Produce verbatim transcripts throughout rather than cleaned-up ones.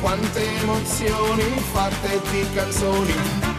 quante emozioni fatte di canzoni.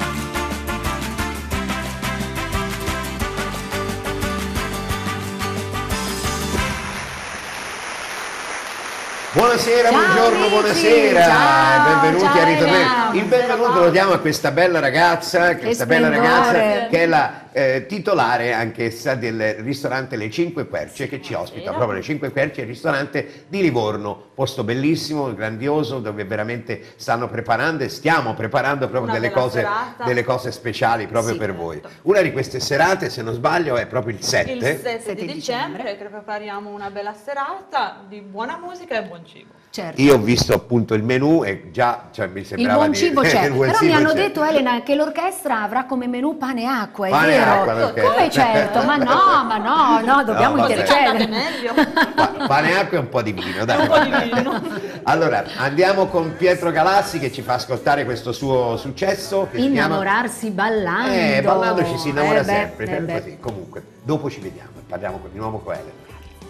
Buonasera, ciao, buongiorno, amici, buonasera, ciao, benvenuti ciao, a Ritornello. Elena. Il benvenuto lo diamo a questa bella ragazza, questa bella ragazza che è la eh, titolare anch'essa del ristorante Le Cinque Querce, che ci ospita proprio Le Cinque Querce, il ristorante di Livorno, posto bellissimo, grandioso, dove veramente stanno preparando e stiamo preparando proprio delle cose, delle cose speciali proprio sì, per certo. voi. Una di queste serate, se non sbaglio, è proprio il sette. Il sette sette di dicembre, dicembre, che prepariamo una bella serata di buona musica e buon cibo. certo. Io ho visto appunto il menù e già cioè, mi Il sembrava buon di- cibo c'è, il buon però cibo mi hanno c'è. detto, Elena, che l'orchestra avrà come menù pane e acqua, è Pane e vero? acqua, perché- Come certo? Ma no, ma no, no, dobbiamo No, vabbè. intercedere. meglio. Pa- pane, acqua e un po' di vino, dai. Un po' di vino. Allora, andiamo con Pietro Galassi che ci fa ascoltare questo suo successo. Che si chiama- Innamorarsi ballando. Eh, ballando ci si innamora Eh beh, sempre. eh beh. Così. Comunque, dopo ci vediamo, parliamo di nuovo con Elena.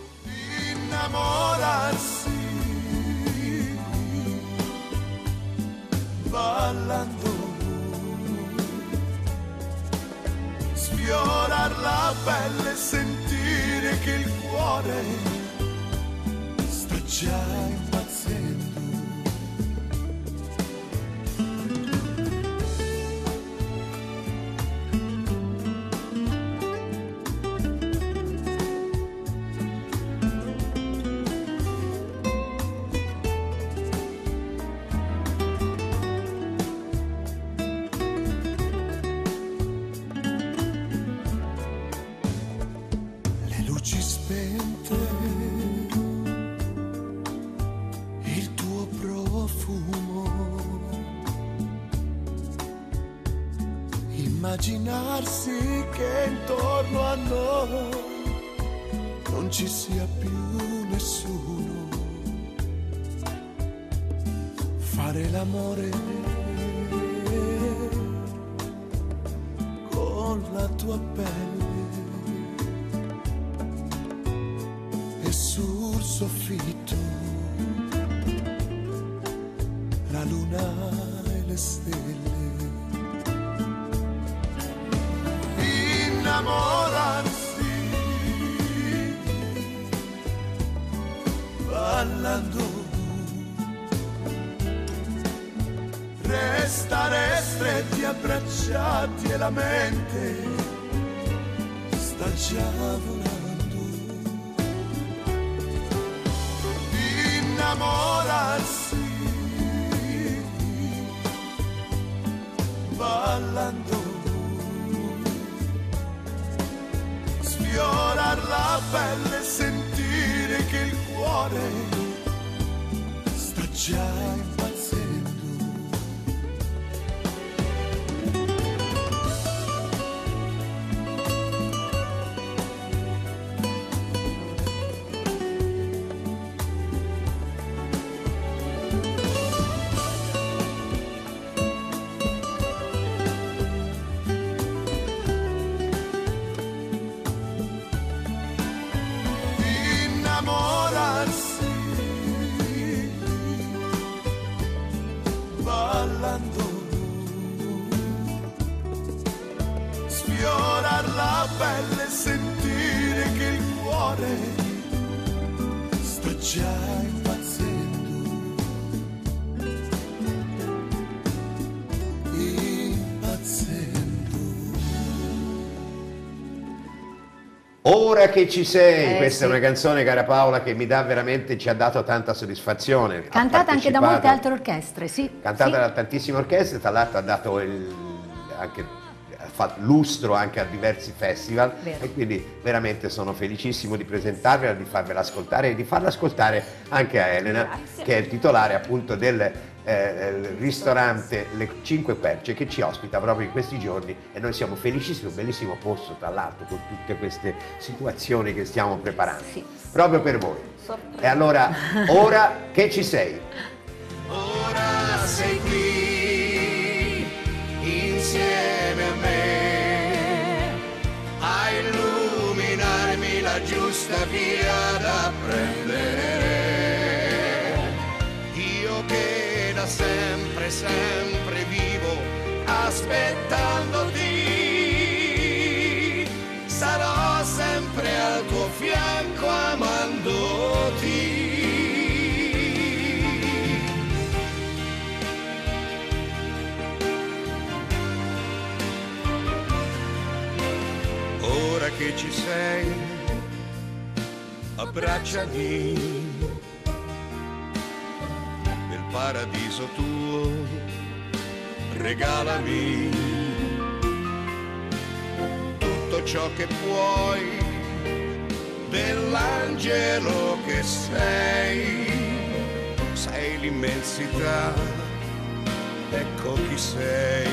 Innamorarsi ballando, sfiorar la pelle e sentire che il cuore sta già impazzendo. Le luci spente, il tuo profumo, immaginarsi che intorno a noi non ci sia più nessuno, fare l'amore con la tua pelle e sul soffitto la luna e le stelle. Innamorarsi ballando, restare stretti abbracciati e la mente sta già volando. Innamorarsi ballando, sfiorar la pelle e sentire che il cuore sta già impazzendo. Innamorarsi ballando, sfiorar la pelle e sentire che il cuore sta già impazzendo, impazzendo. Ora che ci sei, Eh, questa sì. è una canzone, cara Paola, che mi dà veramente, ci ha dato tanta soddisfazione. Ha Cantata anche da molte partecipato- altre orchestre, sì. Cantata sì. da tantissime orchestre, tra l'altro ha dato il, anche ha fatto lustro anche a diversi festival. Vero. E quindi veramente sono felicissimo di presentarvela, di farvela ascoltare e di farla ascoltare anche a Elena, Grazie. che è il titolare appunto del eh, ristorante Le Cinque Querce, che ci ospita proprio in questi giorni e noi siamo felicissimi, un bellissimo posto tra l'altro con tutte queste situazioni che stiamo preparando Sì. proprio per voi. Sorpresa. E allora, ora che ci sei? Ora sei qui insieme a me a illuminarmi la giusta via da prendere. Io che da sempre vivo aspettandoti, sarò sempre al tuo fianco amandoti. Ora che ci sei, abbracciami, nel paradiso tuo regalami tutto ciò che puoi dell'angelo che sei. Sei l'immensità, ecco chi sei.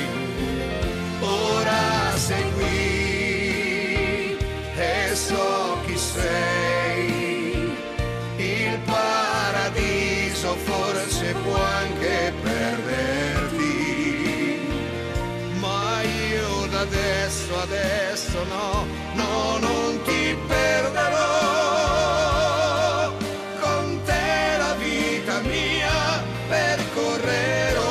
Ora sei qui e so chi sei. Il paradiso forse può anche perderti, ma io da adesso, adesso no, no, non ti perderò. Con te la vita mia percorrerò.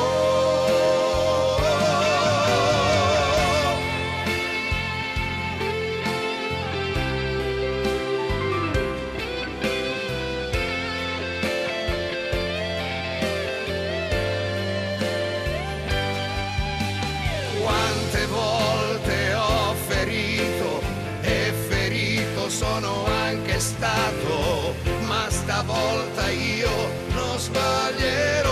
Stato, ma stavolta io non sbaglierò.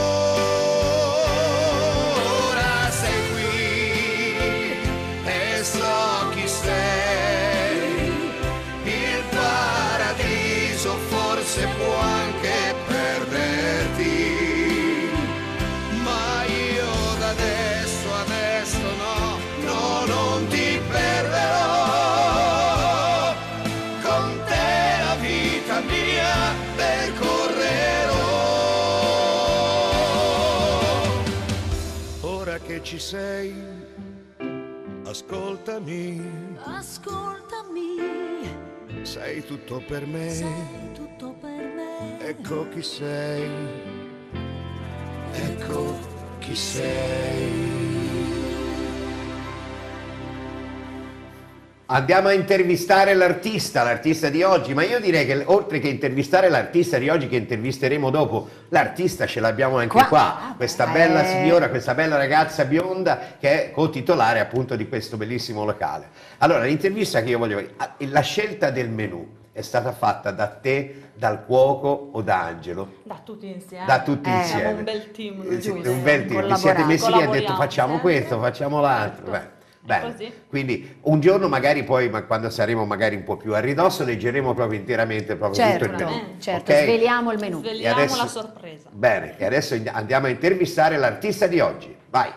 Ora sei qui e so chi sei. Il paradiso forse può anche perderti, ma io da adesso, adesso no, no, non ti perderò. Mia percorrerò. Ora che ci sei, ascoltami, ascoltami, sei tutto per me, sei tutto per me. Ecco chi sei, ecco chi sei. Andiamo a intervistare l'artista, l'artista di oggi, ma io direi che oltre che intervistare l'artista di oggi, che intervisteremo dopo, l'artista ce l'abbiamo anche qua, qua. questa eh. bella signora, questa bella ragazza bionda che è co-titolare appunto di questo bellissimo locale. Allora, l'intervista che io voglio dire, la scelta del menù è stata fatta da te, dal cuoco o da Angelo? Da tutti insieme. Da tutti eh, insieme. Siamo un bel team, giusto? Un bel team, vi siete messi lì e avete detto facciamo questo, facciamo l'altro. Certo. Bene. Così. Quindi un giorno magari poi, ma quando saremo magari un po' più a ridosso, leggeremo proprio interamente proprio certo, tutto il menù. Eh, certo, okay? sveliamo il menù. Sveliamo adesso, la sorpresa. Bene, e adesso andiamo a intervistare l'artista di oggi. Vai!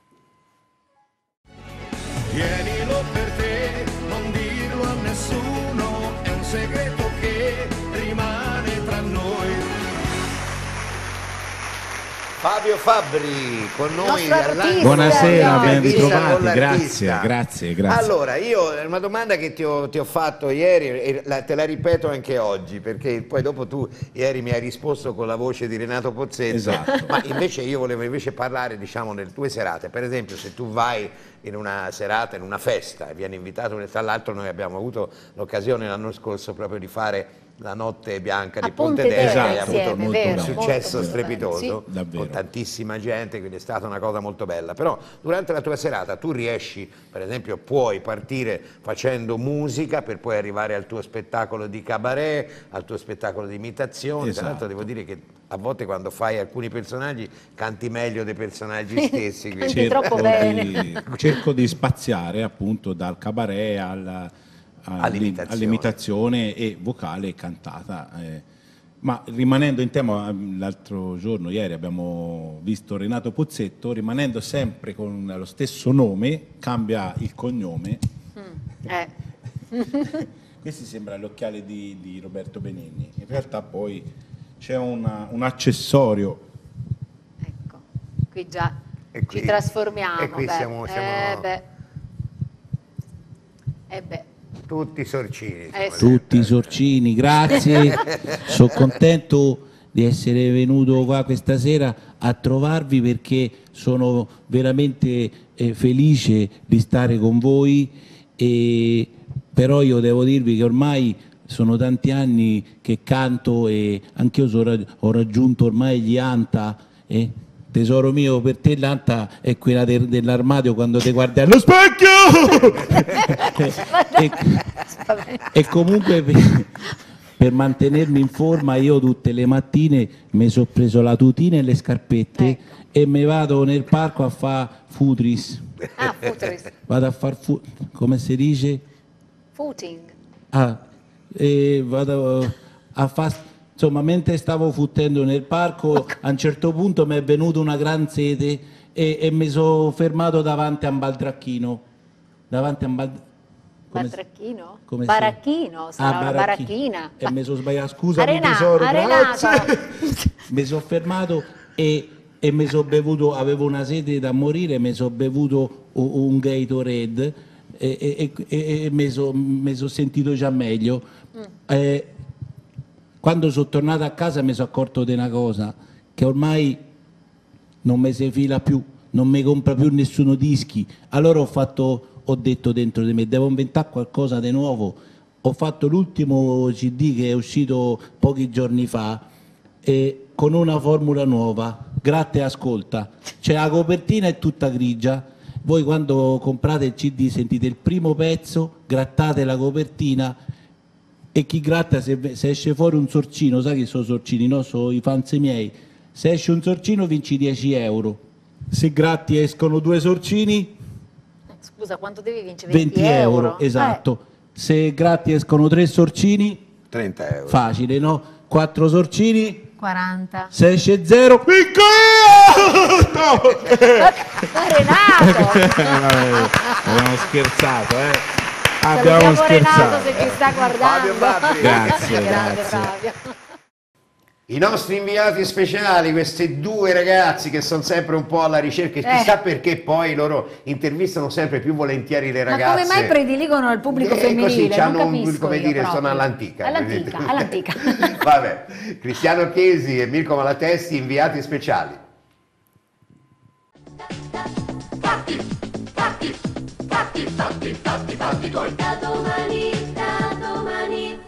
Tienilo per te, non dirlo a nessuno, è un segreto che rimane tra noi. Fabio Fabbri con noi. Buonasera, ben ritrovati, grazie, grazie, grazie. Allora, io una domanda che ti ho, ti ho fatto ieri e la, te la ripeto anche oggi, perché poi dopo tu ieri mi hai risposto con la voce di Renato Pozzetto, esatto. Ma invece io volevo invece parlare, diciamo, delle tue serate. Per esempio, se tu vai in una serata, in una festa e vieni invitato, tra l'altro noi abbiamo avuto l'occasione l'anno scorso proprio di fare la notte bianca di Pontedera, esatto, che ha avuto molto, un molto successo molto strepitoso, sì. con tantissima gente, quindi è stata una cosa molto bella. Però durante la tua serata tu riesci, per esempio, puoi partire facendo musica per poi arrivare al tuo spettacolo di cabaret, al tuo spettacolo di imitazione. Esatto. Tra l'altro devo dire che a volte quando fai alcuni personaggi canti meglio dei personaggi stessi. Canti troppo bene. Cerco di spaziare appunto dal cabaret al all'imitazione. all'imitazione e vocale e cantata, eh. Ma rimanendo in tema, l'altro giorno, ieri abbiamo visto Renato Pozzetto, rimanendo sempre con lo stesso nome, cambia il cognome. Mm. Eh. Questi sembra l'occhiale di, di Roberto Benigni, in realtà poi c'è una, un accessorio. Ecco, qui già e qui, ci trasformiamo. E qui beh. siamo, siamo... Eh beh. Eh beh. Tutti sorcini. Eh, sì. Tutti sorcini, grazie. Sono contento di essere venuto qua questa sera a trovarvi perché sono veramente eh, felice di stare con voi, e, però io devo dirvi che ormai sono tanti anni che canto e anch'io so, ho raggiunto ormai gli Anta. Eh? Tesoro mio, per te l'Anta è quella de, dell'armadio quando ti guardi allo specchio! e, e comunque per, per mantenermi in forma io tutte le mattine mi sono preso la tutina e le scarpette, ecco, e mi vado nel parco a fare futris. Ah, futris. Vado a fare, fu- come si dice? Footing. Ah, e vado a fare... Insomma, mentre stavo fottendo nel parco, a un certo punto mi è venuta una gran sete e, e mi sono fermato davanti a un baldracchino. Davanti a un bald... Baldracchino? Come baracchino, si... sarà ah, una baracchina. E mi sono sbagliato, scusami Arena, tesoro, arenato. mi sono fermato e, e mi sono bevuto, avevo una sete da morire, mi sono bevuto un, un Gatorade e, e, e, e mi sono so sentito già meglio. Mm. Eh, Quando sono tornato a casa mi sono accorto di una cosa, che ormai non mi si fila più, non mi compra più nessuno dischi. Allora ho fatto, ho detto dentro di me, devo inventare qualcosa di nuovo. Ho fatto l'ultimo C D che è uscito pochi giorni fa, e con una formula nuova. Gratte, ascolta. C'è la copertina è tutta grigia. Voi quando comprate il C D sentite il primo pezzo, grattate la copertina, e chi gratta, se, se esce fuori un sorcino, sai che sono sorcini, no? Sono i fans miei. Se esce un sorcino vinci dieci euro. Se gratti escono due sorcini, scusa, quanto devi vincere? venti euro, esatto. Eh. Se gratti escono tre sorcini, trenta euro. Facile, no? Quattro sorcini, quaranta. Se esce zero, vinco io! Renato! Abbiamo scherzato, eh? Abbiamo scherzato. Renato, se ci sta guardando. Fabio grazie, Grande grazie. Fabio. I nostri inviati speciali, questi due ragazzi che sono sempre un po' alla ricerca, e Eh. chissà perché poi loro intervistano sempre più volentieri le ragazze. Ma come mai prediligono il pubblico Eh, femminile? Così, Non c'hanno un, capisco come io dire, proprio. sono all'antica. All'antica, all'antica. Vabbè, Cristiano Chiesi e Mirko Malatesti, inviati speciali. Da domani, da domani.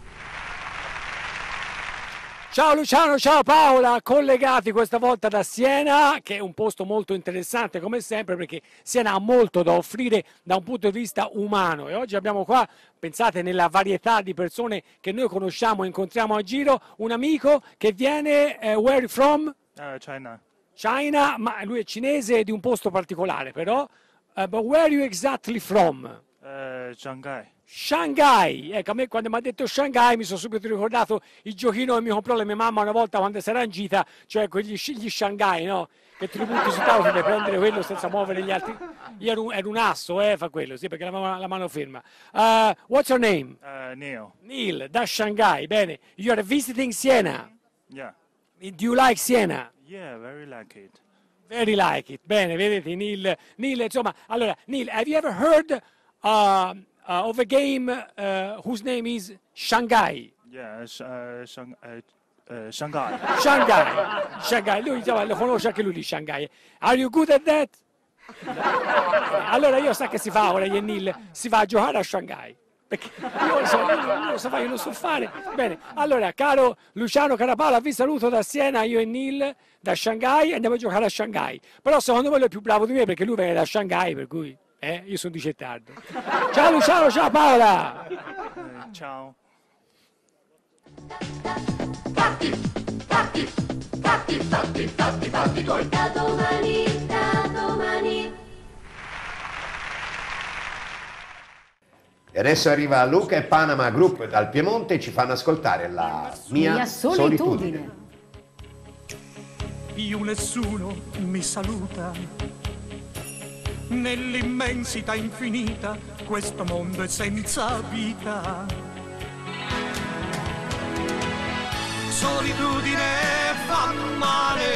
Ciao Luciano, ciao Paola, collegati questa volta da Siena, che è un posto molto interessante come sempre, perché Siena ha molto da offrire da un punto di vista umano, e oggi abbiamo qua, pensate, nella varietà di persone che noi conosciamo e incontriamo a giro, un amico che viene, eh, where are you from? Uh, China. China, ma lui è cinese di un posto particolare però, uh, but where are you exactly from? Uh, Shanghai. Shanghai, ecco, a me quando mi ha detto Shanghai mi sono subito ricordato il giochino che mi comprò la mia mamma una volta quando si era in gita, cioè quegli gli Shanghai, no? Che ti butti sul tavolo, devi prendere quello senza muovere gli altri. Io ero un, ero un asso, eh, fa quello, sì, perché la mano, la mano ferma. Uh, what's your name? Uh, Neil. Neil, da Shanghai, bene. You are visiting Siena. Yeah. Do you like Siena? Yeah, very like it. Very like it. Bene, vedete, Neil, Neil, insomma, allora, Neil, have you ever heard uh, uh, of a game uh, whose name is Shanghai? Yeah, sh- uh, Shang- uh, uh, Shanghai. Shanghai, Shanghai, lui insomma, lo conosce anche lui di Shanghai. Are you good at that? Allora io so che si fa ora, io e Neil, si va a giocare a Shanghai. Perché io lo so, io non lo so fare, io non so fare. Bene, allora, caro Luciano, cara Paola, vi saluto da Siena, io e Neil, da Shanghai, andiamo a giocare a Shanghai. Però secondo me lui è più bravo di me perché lui viene da Shanghai, per cui eh, io sono di Cettardo. Ciao Luciano, ciao Paola! Uh, ciao. Da domani, da domani. E adesso arriva Luca e Panama Group dal Piemonte e ci fanno ascoltare la mia, Mia solitudine. solitudine. Più nessuno mi saluta. Nell'immensità infinita questo mondo è senza vita. Solitudine fa male.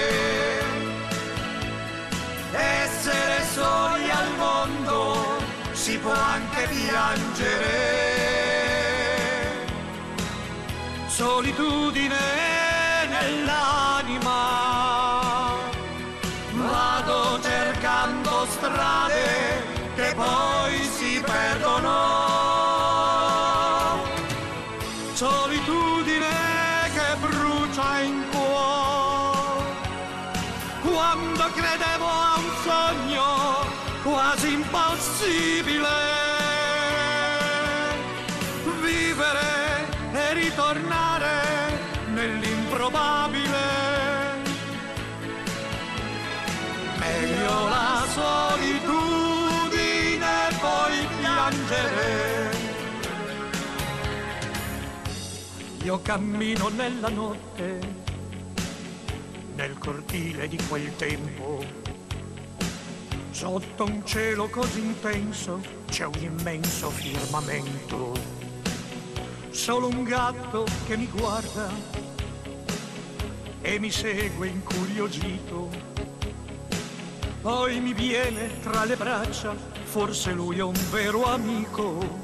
Essere soli al mondo si può anche piangere. Solitudine nell'anima. che poi si perdono. Solitudine che brucia in cuore. Quando credevo a un sogno quasi impossibile, vivere e ritornare nell'improbabile. Meglio la solitudine e poi piangere. Io cammino nella notte, nel cortile di quel tempo. Sotto un cielo così intenso c'è un immenso firmamento. Solo un gatto che mi guarda e mi segue incuriosito. Poi mi viene tra le braccia, forse lui è un vero amico.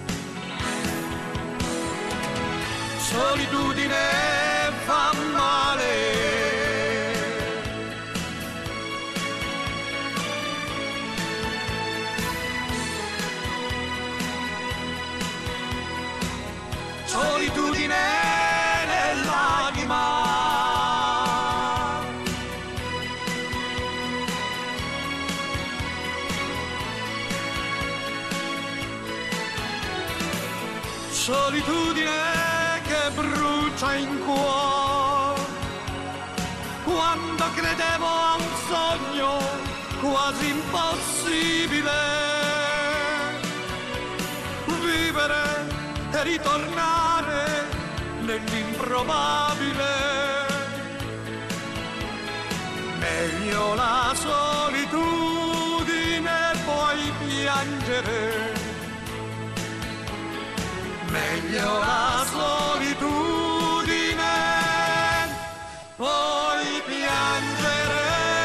Solitudine fa male. Solitudine nell'anima. Solitudine che brucia in cuore. Quando credevo a un sogno quasi impossibile, vivere e ritornare nell'improbabile. Meglio la solitudine e poi piangere. Meglio la solitudine, poi piangere.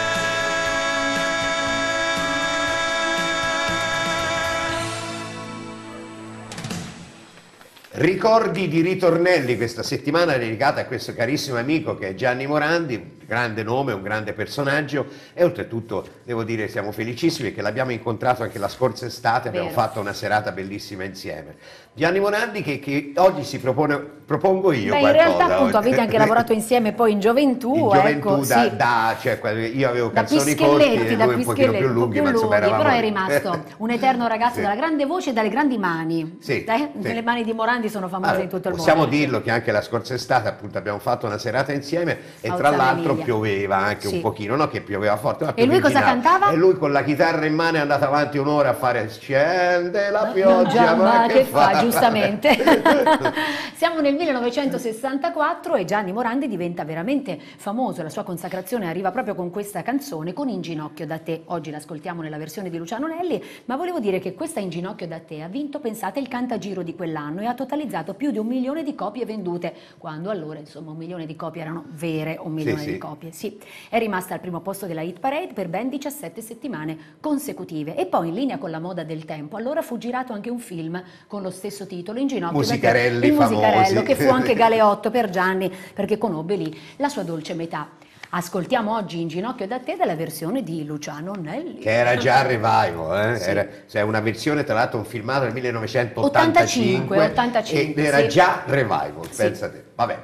Ricordi di ritornelli questa settimana dedicata a questo carissimo amico che è Gianni Morandi, grande nome, un grande personaggio, e oltretutto devo dire siamo felicissimi che l'abbiamo incontrato anche la scorsa estate, abbiamo Vero. fatto una serata bellissima insieme. Gianni Morandi che, che oggi si propone, propongo io Beh, in qualcosa. realtà appunto oggi. avete anche lavorato insieme poi in gioventù, In gioventù ecco, da, sì. da cioè, io avevo Da calzoni corti e Pischelletti, da lui un pochino Pischelletti, più un po' lunghi, più ma insomma lunghi, eravamo... però è rimasto un eterno ragazzo Sì. dalla grande voce e dalle grandi mani. Sì, Eh? sì. Le mani di Morandi sono famose Allora, in tutto il possiamo mondo. dirlo che anche la scorsa estate appunto abbiamo fatto una serata insieme e A tra Ozzana l'altro Emilia. pioveva anche Sì. un pochino, no che pioveva forte, ma E lui cosa piovigginava. cantava? E lui con la chitarra in mano è andato avanti un'ora a fare scende la pioggia, Già, ma che fa, fa? giustamente. Siamo nel millenovecentosessantaquattro e Gianni Morandi diventa veramente famoso, la sua consacrazione arriva proprio con questa canzone, con In ginocchio da te. Oggi l'ascoltiamo nella versione di Luciano Nelli, ma volevo dire che questa In ginocchio da te ha vinto, pensate, il Cantagiro di quell'anno e ha totalizzato più di un milione di copie vendute, quando allora insomma un milione di copie erano vere, un milione Sì, di sì. copie. Sì, è rimasta al primo posto della Hit Parade per ben diciassette settimane consecutive e poi in linea con la moda del tempo allora fu girato anche un film con lo stesso titolo, In ginocchio da te, Musicarelli il musicarello famosi. che fu anche galeotto per Gianni perché conobbe lì la sua dolce metà. Ascoltiamo oggi In ginocchio da te della versione di Luciano Nelli. Che era già revival, eh? Sì. Era, cioè una versione tra l'altro un filmato del millenovecentottantacinque ottantacinque, ed era sì. già revival, Sì. pensa te. Vabbè.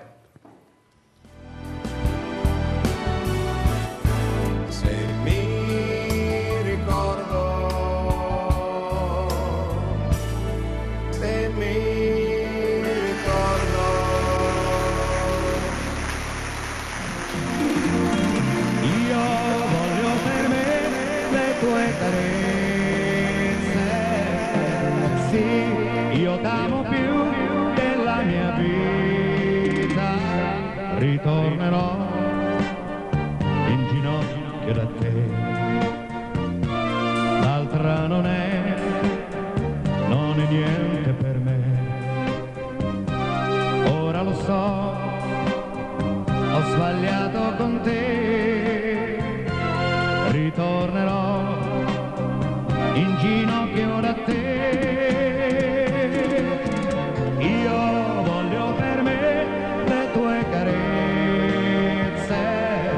Se mi ricordo, se mi ricordo, io voglio per me le tue carezze, sì, io t'amo più della mia vita, ritornerò in ginocchio da te, l'altra non è, non è niente per me, ora lo so, ho sbagliato con te, ritornerò in ginocchio da te, io voglio per me le tue carezze,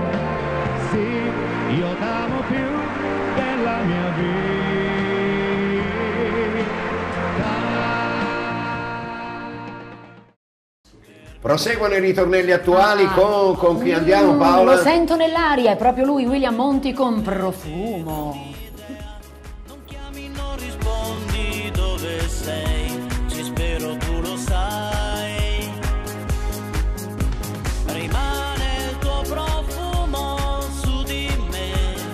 sì, io t'amo più della mia Proseguono i ritornelli attuali, Ah. con, con chi andiamo Mm, Paola? Lo sento nell'aria, è proprio lui, William Monti con Profumo. Non chiami, non rispondi dove sei, ci spero tu lo sai. Rimane il tuo profumo su di me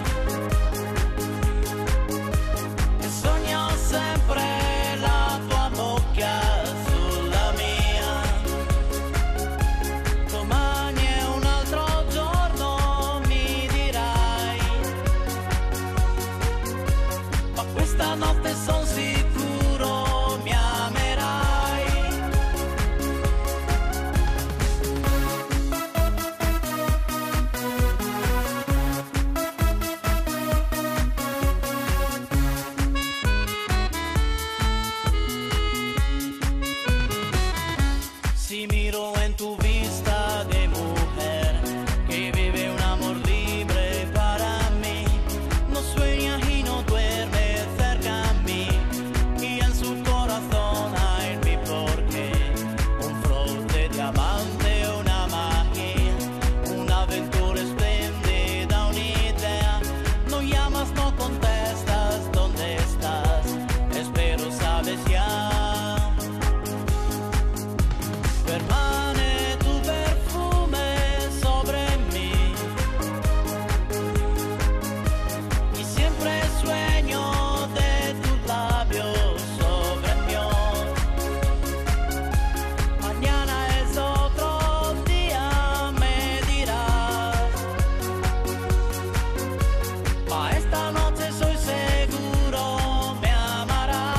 e sogno sempre la tua bocca sulla mia. Domani è un altro giorno, mi dirai, ma questa notte son sicuro mi amerai. Si miro en tu vista de mujer que vive un amor libre para mí. No sueña y no duerme cerca a mí, y en su corazón hay mi porqué. Un flor de diamante, una magia, una aventura espléndida, un'idea. No llamas, no contestas, ¿dónde estás? Espero sabes ya. Permane tu perfume sobre mí y siempre sueño de tus labios sobre el mío. Mañana es otro día, me dirás, ma esta noche soy seguro me amarás.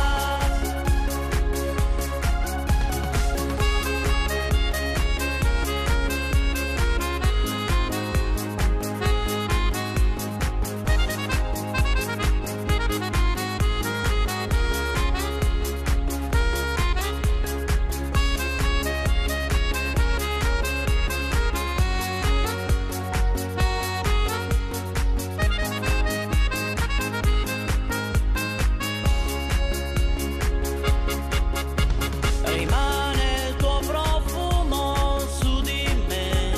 Rimane il tuo profumo su di me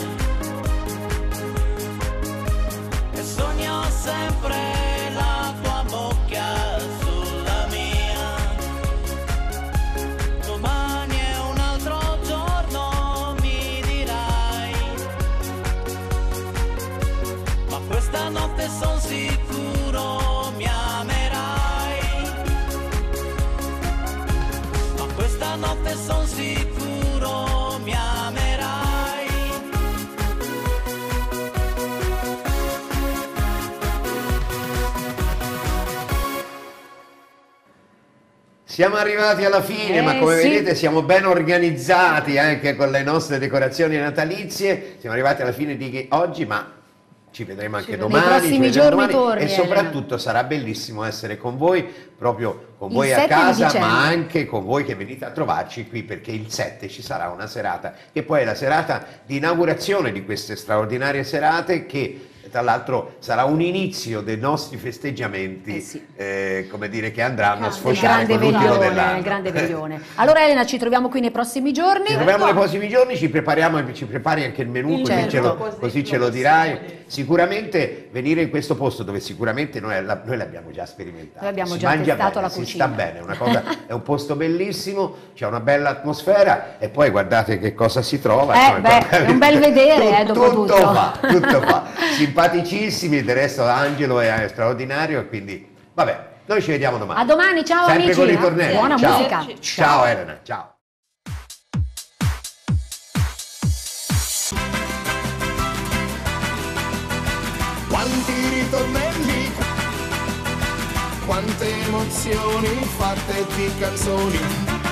e sogno sempre la tua bocca sulla mia. Domani è un altro giorno, mi dirai, ma questa notte son sicuro mi amerai. Ma questa notte son sicuro mi amerai. Siamo arrivati alla fine, Eh, ma come sì. vedete siamo ben organizzati anche con le nostre decorazioni natalizie. Siamo arrivati alla fine di oggi, ma ci vedremo anche Ci- domani. nei prossimi ci vedremo giorni domani, torni, e Elena. soprattutto sarà bellissimo essere con voi, proprio con Il voi a sette di casa, dicembre. ma anche con voi che venite a trovarci qui, perché il sette ci sarà una serata che poi è la serata di inaugurazione di queste straordinarie serate, che tra l'altro sarà un inizio dei nostri festeggiamenti, Eh sì. eh, come dire, che andranno a Nel sfociare grande con l'ultimo veglione, dell'anno. nel grande veglione. Allora Elena, ci troviamo qui nei prossimi giorni. Ci troviamo nei prossimi giorni, ci prepariamo, ci prepari anche il menù, Il così, certo. ce lo, Così così lo ce lo possiamo dirai. dire. Sicuramente venire in questo posto dove sicuramente noi, la- noi l'abbiamo già sperimentato. Noi abbiamo si già mangia testato bene, la si cucina. sta bene, è, una cosa, è un posto bellissimo, c'è una bella atmosfera e poi guardate che cosa si trova. Eh, insomma, beh, è un bel vedere, eh, dopo tutto tutto. fa, tutto fa. Simpaticissimi, del resto Angelo è straordinario e quindi vabbè, noi ci vediamo domani. A domani, ciao Sempre amici. con i ritornelli. Buona Ciao. musica. Ciao Elena, ciao. Quanti ritornelli, quante emozioni fatte di canzoni.